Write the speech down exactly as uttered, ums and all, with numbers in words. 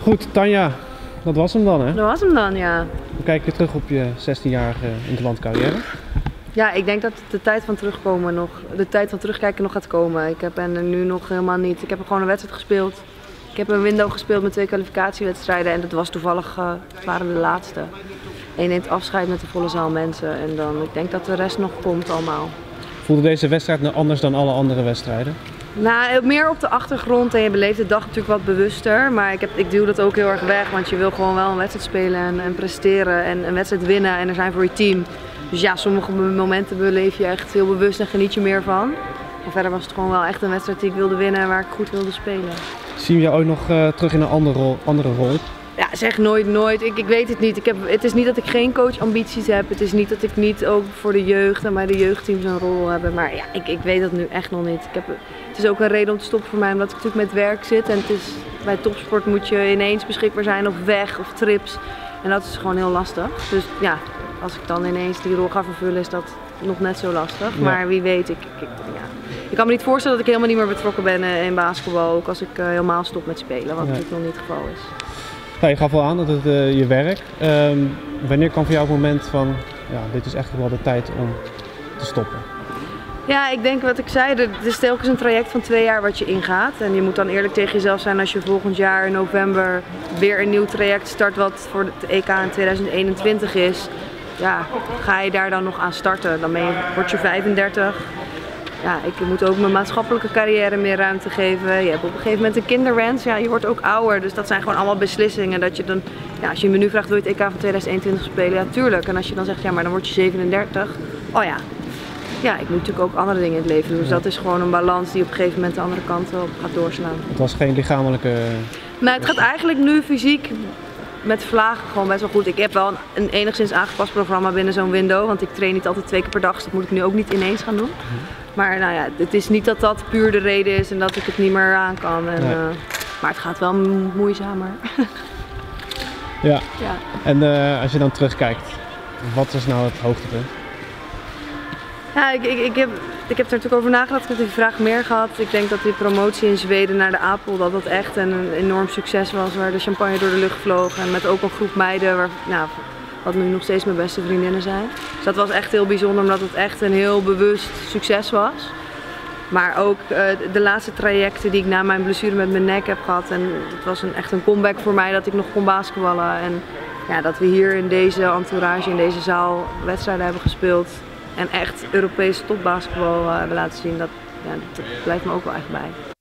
Goed, Tanja, dat was hem dan, hè? Dat was hem dan, ja. Hoe kijk je terug op je zestienjarige interlandcarrière? Ja, ik denk dat de tijd van terugkomen nog, de tijd van terugkijken nog gaat komen. Ik heb ben er nu nog helemaal niet. Ik heb gewoon een wedstrijd gespeeld. Ik heb een window gespeeld met twee kwalificatiewedstrijden en dat was toevallig, uh, het waren de laatste. En je neemt afscheid met de volle zaal mensen en dan, ik denk dat de rest nog komt allemaal. Voelde deze wedstrijd nou anders dan alle andere wedstrijden? Nou, meer op de achtergrond en je beleeft de dag natuurlijk wat bewuster. Maar ik, heb, ik duw dat ook heel erg weg, want je wil gewoon wel een wedstrijd spelen en, en presteren en een wedstrijd winnen en er zijn voor je team. Dus ja, sommige momenten beleef je echt heel bewust en geniet je meer van. En verder was het gewoon wel echt een wedstrijd die ik wilde winnen en waar ik goed wilde spelen. Zien we jou ook nog uh, terug in een andere rol? Andere rol? Ja, zeg nooit nooit. Ik, ik weet het niet. Ik heb, het is niet dat ik geen coachambities heb. Het is niet dat ik niet ook voor de jeugd en bij de jeugdteams een rol heb. Maar ja, ik, ik weet dat nu echt nog niet. Ik heb, het is ook een reden om te stoppen voor mij, omdat ik natuurlijk met werk zit. En het is, bij topsport moet je ineens beschikbaar zijn op weg of trips. En dat is gewoon heel lastig. Dus ja, als ik dan ineens die rol ga vervullen, is dat nog net zo lastig. Ja. Maar wie weet, ik, ik, ja. ik kan me niet voorstellen dat ik helemaal niet meer betrokken ben in basketbal. Ook als ik uh, helemaal stop met spelen, wat ja. natuurlijk nog niet het geval is. Ja, je gaf al aan dat het uh, je werk. Um, wanneer kwam voor jou het moment van, ja, dit is echt wel de tijd om te stoppen? Ja, ik denk wat ik zei, het is telkens een traject van twee jaar wat je ingaat. En je moet dan eerlijk tegen jezelf zijn als je volgend jaar in november weer een nieuw traject start wat voor het E K in tweeduizend eenentwintig is. Ja, ga je daar dan nog aan starten? Dan ben je, word je vijfendertig. Ja, ik moet ook mijn maatschappelijke carrière meer ruimte geven. Je hebt op een gegeven moment een kinderwens. Ja, je wordt ook ouder. Dus dat zijn gewoon allemaal beslissingen. Dat je dan, ja, als je me nu vraagt, wil je het E K van tweeduizend eenentwintig spelen? Ja, tuurlijk. En als je dan zegt, ja, maar dan word je zevenendertig. Oh ja. Ja, ik moet natuurlijk ook andere dingen in het leven doen. Dus dat is gewoon een balans die op een gegeven moment de andere kant op gaat doorslaan. Het was geen lichamelijke... Nou, het gaat eigenlijk nu fysiek met vlagen gewoon best wel goed. Ik heb wel een, een enigszins aangepast programma binnen zo'n window. Want ik train niet altijd twee keer per dag. Dus dat moet ik nu ook niet ineens gaan doen. Maar nou ja, het is niet dat dat puur de reden is en dat ik het niet meer aan kan. En, nee. uh, maar het gaat wel moeizamer. Ja. ja. En uh, als je dan terugkijkt, wat is nou het hoogtepunt? Ja, ik, ik, ik, heb, ik heb er natuurlijk over nagedacht. Ik heb die vraag meer gehad. Ik denk dat die promotie in Zweden naar de Apel, dat dat echt een, een enorm succes was. Waar de champagne door de lucht vloog. En met ook een groep meiden, waar, nou, wat nu nog steeds mijn beste vriendinnen zijn. Dus dat was echt heel bijzonder, omdat het echt een heel bewust succes was. Maar ook uh, de laatste trajecten die ik na mijn blessure met mijn nek heb gehad. En het was een, echt een comeback voor mij dat ik nog kon basketballen. En ja, dat we hier in deze entourage, in deze zaal, wedstrijden hebben gespeeld. En echt Europese topbasketbal uh, hebben laten zien, dat, ja, dat blijft me ook wel echt bij.